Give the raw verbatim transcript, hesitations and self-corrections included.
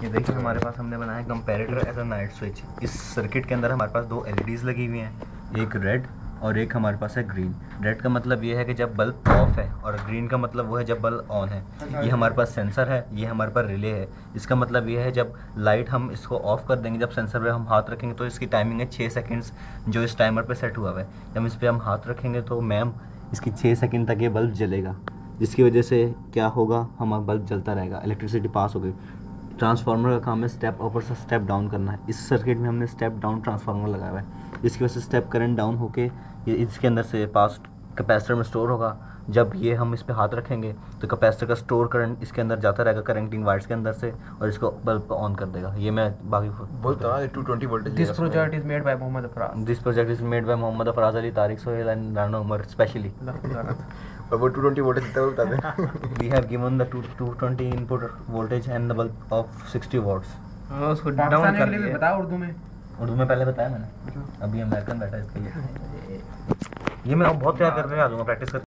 ये देखिए हमारे पास हमने बनाया comparator as a night switch. इस सर्किट के अंदर हमारे पास दो एलईडीज़ लगी हुई हैं, एक रेड और एक हमारे पास है ग्रीन। रेड का मतलब ये है कि जब बल्ब ऑफ है और ग्रीन का मतलब वो है जब बल्ब ऑन है। ये हमारे पास सेंसर है, ये हमारे पास रिले है। इसका मतलब ये है जब लाइट हम इसको ऑफ कर देंगे, जब सेंसर पे हम हाथ रखेंगे तो इसकी टाइमिंग है छः सेकंड्स जो इस टाइमर पे सेट हुआ हुआ है। जब इस पर हम हाथ रखेंगे तो मैम इसकी छः सेकंड तक ये बल्ब जलेगा, जिसकी वजह से क्या होगा, हमारा बल्ब जलता रहेगा, इलेक्ट्रिसिटी पास हो गई। ट्रांसफार्मर का काम है स्टेप ऊपर से स्टेप डाउन करना है। इस सर्किट में हमने स्टेप डाउन ट्रांसफार्मर लगाया हुआ है, जिसकी वजह से स्टेप करंट डाउन होके ये इसके अंदर से पास कैपेसिटर में स्टोर होगा। जब ये हम इस पे हाथ रखेंगे तो कैपेसिटर का स्टोर करंट इसके अंदर जाता रहेगा करंटिंग वायर्स के अंदर से और इसको बल्ब ऑन कर देगा। ये मैं बाकी बोलता हूँ two twenty voltage. This project is made by Mohammad Afraz. This project is made by Mohammad Afraz Ali, Tariq Sohail and Rana Umar specially. और वो टू ट्वेंटी वोल्टेज देता है, बता दें। We have given the two twenty input voltage and the bulb of sixty watts. हां उसको down कर लिए। बता उर्दू में। उर्दू में पहले बताया मैंने, अभी अमेरिकन बैठा है इसके लिए। ये मैं बहुत तैयार करके आ दूंगा प्रैक्टिस कर